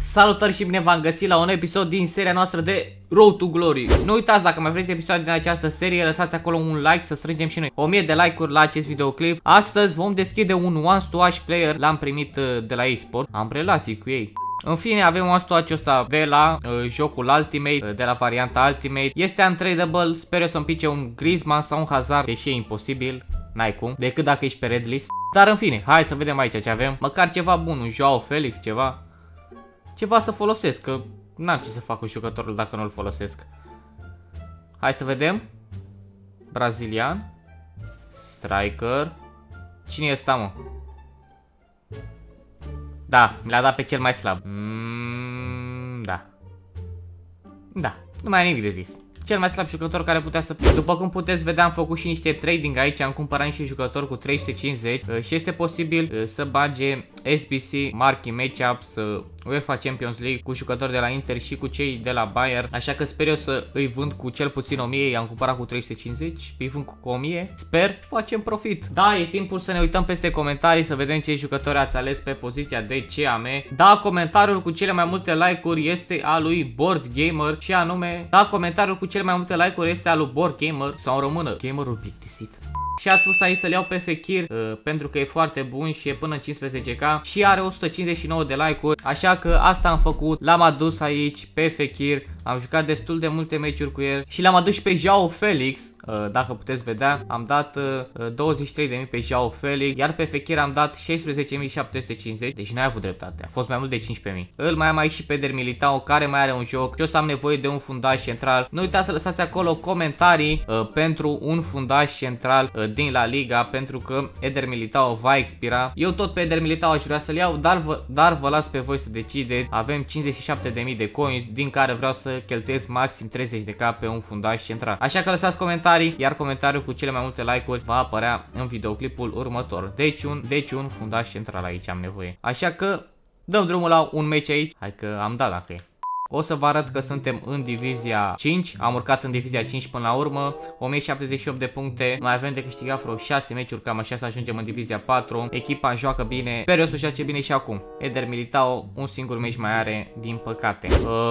Salutări și bine v-am găsit la un episod din seria noastră de Road to Glory. Nu uitați, dacă mai vreți episoade din această serie, lăsați acolo un like să strângem și noi 1000 de like-uri la acest videoclip. Astăzi vom deschide un Wants to Watch player, l-am primit de la eSport. Am relații cu ei. În fine, avem Wants to Watch ăsta de la jocul Ultimate, de la varianta Ultimate. Este untradable, sper eu să-mi pice un Griezmann sau un Hazard, deși e imposibil, n-ai cum, decât dacă ești pe red list. Dar în fine, hai să vedem aici ce avem. Măcar ceva bun, un Joao Felix, ceva să folosesc, că n-am ce să fac cu jucătorul dacă nu-l folosesc. Hai să vedem. Brazilian. Striker. Cine e ăsta, mă? Da, mi l-a dat pe cel mai slab. Da, nu mai am nimic de zis. Cel mai slab jucător care putea să... După cum puteți vedea, am făcut și niște trading aici, am cumpărat niște jucători cu 350 și este posibil să bage SBC, Marquee Matchups, UEFA Champions League cu jucători de la Inter și cu cei de la Bayern. Așa că sper eu să îi vând cu cel puțin 1000, i-am cumpărat cu 350, îi vând cu 1000. Sper, facem profit. Da, e timpul să ne uităm peste comentarii, să vedem ce jucători ați ales pe poziția de CAM. Da, comentariul cu cele mai multe like-uri este al lui Board Gamer și anume, da, comentariul cu cele mai multe like-uri este al lui Board Gamer sau în română, gamerul plictisit. Și a spus aici să-l iau pe Fekir pentru că e foarte bun și e până în 15k și are 159 de like-uri. Așa că asta am făcut, l-am adus aici pe Fekir. Am jucat destul de multe meciuri cu el și l-am adus și pe Joao Felix. Dacă puteți vedea, am dat 23.000 pe Joao Felix, iar pe Fekir am dat 16.750, deci n-ai avut dreptate, a fost mai mult de 15.000. Îl mai am aici și pe Eder Militao, care mai are un joc și o să am nevoie de un fundaș central. Nu uitați să lăsați acolo comentarii pentru un fundaș central din La Liga, pentru că Eder Militao va expira. Eu tot pe Eder Militao aș vrea să-l iau, dar vă las pe voi să decideți. Avem 57.000 de coins, din care vreau să cheltuiesc maxim 30k pe un fundaș central. Așa că lăsați comentarii, iar comentariul cu cele mai multe like-uri va apărea în videoclipul următor. Deci un fundaș central aici am nevoie. Așa că dăm drumul la un meci aici. Hai că am dat dacă e. O să vă arăt că suntem în divizia 5, am urcat în divizia 5 până la urmă, 1078 de puncte, mai avem de câștigat vreo 6 meciuri, cam așa să ajungem în divizia 4, echipa joacă bine, sper eu să joace bine și acum. Eder Militao un singur meci mai are, din păcate.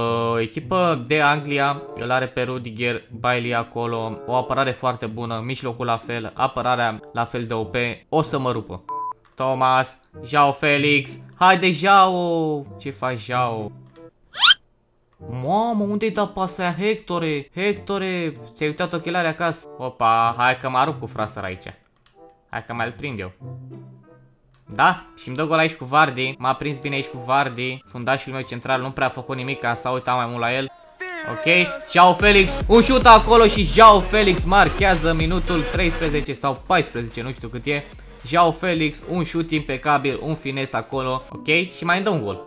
Echipă de Anglia, îl are pe Rudiger, Bailey acolo, o apărare foarte bună, mijlocul la fel, apărarea la fel de OP, o să mă rupă. Thomas, Joao Felix, haide Joao, ce faci Joao? Mamă, unde-i dat pasa aia, Hectore? Hectore, ți-ai uitat ochelarii acasă? Opa, hai că mă rup cu frasăr aici. Hai că mai-l prind eu. Da, și îmi dă gol aici cu Vardy. M-a prins bine aici cu Vardy. Fundașul meu central nu prea a făcut nimic, ca să uitat mai mult la el. Ok, Joao Felix, un șut acolo și Joao Felix marchează minutul 13 sau 14, nu știu cât e. Joao Felix, un șut impecabil, un fines acolo. Ok, și mai îmi dă un gol.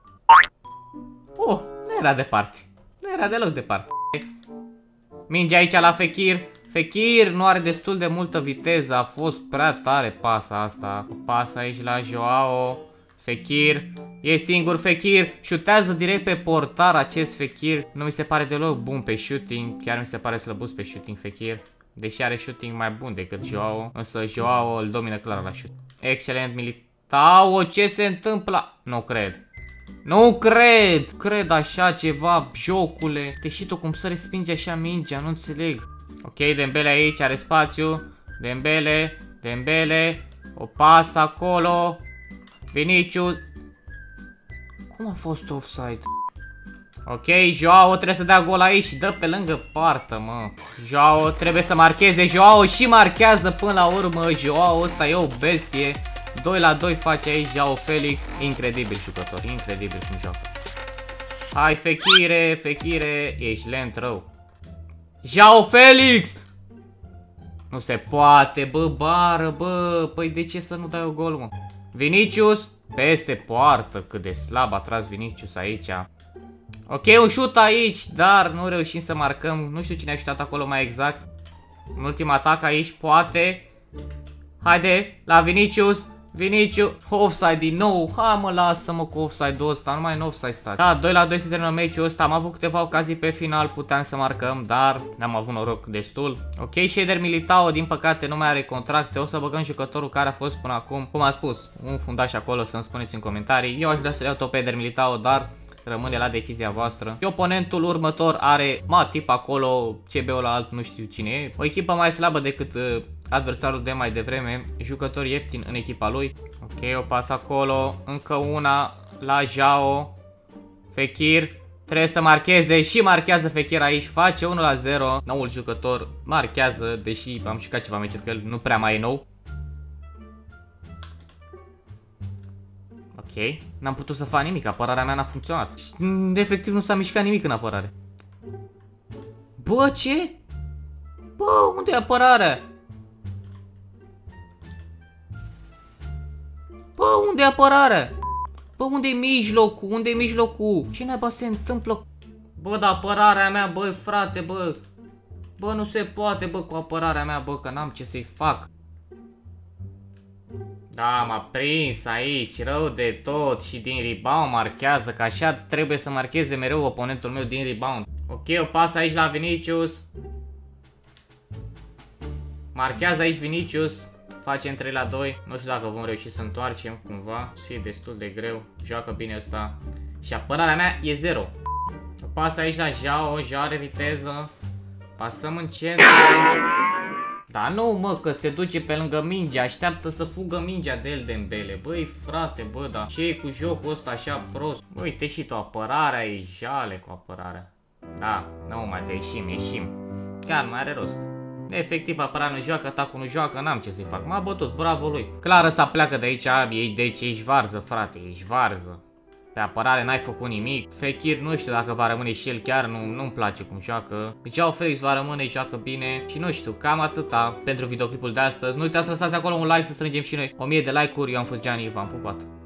Nu era departe. Nu era deloc departe. Minge aici la Fekir. Fekir nu are destul de multă viteză. A fost prea tare pasa asta. O pasă aici la Joao. Fekir. E singur Fekir. Șutează direct pe portar acest Fekir. Nu mi se pare deloc bun pe shooting. Chiar mi se pare slăbus pe shooting Fekir. Deși are shooting mai bun decât Joao. Însă Joao îl domină clar la shoot. Excelent Militao. Ce se întâmplă? Nu cred. Nu cred așa ceva, jocule. Deși tu cum să respingi așa mingea, nu înțeleg. Ok, Dembele aici, are spațiu. Dembele. O pasă acolo. Vinicius. Cum a fost offside? Ok, Joao trebuie să dea gol aici și dă pe lângă partă, mă. Joao trebuie să marcheze, Joao și marchează până la urmă. Joao ăsta e o bestie. 2 la 2 face aici Joao Felix. Incredibil jucător, incredibil cum joacă. Hai Fekire, ești lent rău. Joao Felix! Nu se poate, bă, bară, bă. Păi de ce să nu dai o gol, mă? Vinicius, peste poartă, cât de slab a tras Vinicius aici. Ok, un șut aici, dar nu reușim să marcăm. Nu știu cine a șutat acolo mai exact. Un ultim atac aici, poate. Haide, la Vinicius. Offside din nou. Hai mă, lasă-mă cu offside-ul ăsta. Nu mai în offside stat. Da, 2 la 2 se termină meciul ăsta. Am avut câteva ocazii pe final, puteam să marcăm, dar n-am avut noroc destul. Ok, și Eder Militao, din păcate, nu mai are contracte. O să băgăm jucătorul care a fost până acum. Cum am spus, un fundaș acolo, să-mi spuneți în comentarii. Eu aș vrea să iau tot pe Eder Militao, dar rămâne la decizia voastră. Și oponentul următor are Matip acolo, CB-ul la alt nu știu cine e. O echipă mai slabă decât adversarul de mai devreme, jucător ieftin în echipa lui. Ok, o pas acolo, încă una la Joao. Fekir trebuie să marcheze și marchează Fekir aici, face 1-0. Noul jucător marchează, deși am jucat ceva meciuri cu el, nu prea mai e nou. Ok, n-am putut să fac nimic, apărarea mea n-a funcționat. Efectiv nu s-a mișcat nimic în apărare. Bă, ce? Bă, unde e apărarea? Bă, unde e apărarea? Bă, unde-i mijlocul? Unde-i mijlocul? Ce naiba se întâmplă? Bă, dar apărarea mea, bă, frate, bă. Bă, nu se poate, bă, cu apărarea mea, bă, că n-am ce să-i fac. Da, m-a prins aici, rău de tot și din rebound marchează, că așa trebuie să marcheze mereu oponentul meu din rebound. Ok, o pas aici la Vinicius. Marchează aici Vinicius. Facem 3-2. Nu știu dacă vom reuși să întoarcem cumva. Și e destul de greu. Joacă bine ăsta. Și apărarea mea e 0. O pas aici la Joao. Joao are viteză. Pasăm în centru. Dar nu, mă, că se duce pe lângă minge. Așteaptă să fugă mingea de el, Dembele. Băi, frate, bă, da. Ce e cu jocul ăsta așa prost? Uite și tu, apărarea e jale cu apărarea. Da, nu mai te ieșim. Chiar mai are rost. Efectiv, apărarea nu joacă, atacul nu joacă, n-am ce să-i fac. M-a bătut, bravo lui. Clar, ăsta pleacă de aici, deci ești varză, frate, ești varză. Pe apărare n-ai făcut nimic. Fekir nu știu dacă va rămâne și el, chiar nu-mi place cum joacă. Deci Joao Felix va rămâne, joacă bine. Și nu știu, cam atâta pentru videoclipul de astăzi. Nu uitați să lăsați acolo un like, să strângem și noi 1000 de like-uri. Eu am fost Gianni, v-am pupat.